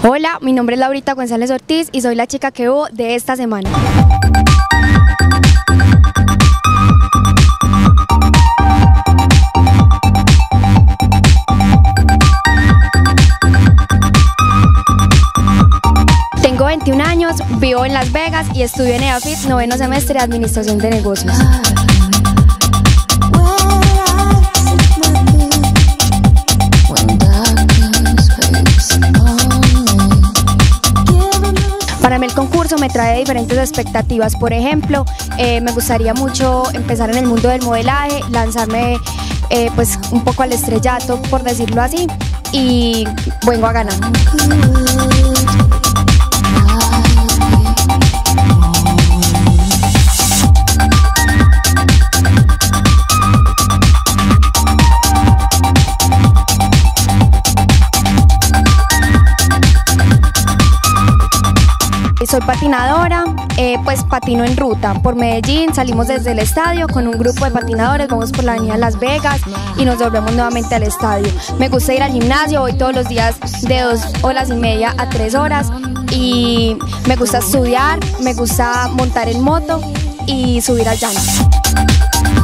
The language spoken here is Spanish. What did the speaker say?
Hola, mi nombre es Laurita González Ortiz y soy la chica que hubo de esta semana. Tengo 21 años, vivo en Las Vegas y estudio en EAFIT, noveno semestre de Administración de Negocios. Para mí el concurso me trae diferentes expectativas. Por ejemplo, me gustaría mucho empezar en el mundo del modelaje, lanzarme pues un poco al estrellato, por decirlo así, y vengo a ganar. Soy patinadora, pues patino en ruta por Medellín, salimos desde el estadio con un grupo de patinadores, vamos por la avenida Las Vegas y nos volvemos nuevamente al estadio. Me gusta ir al gimnasio, voy todos los días de 2 horas y media a 3 horas y me gusta estudiar, me gusta montar en moto y subir al llano.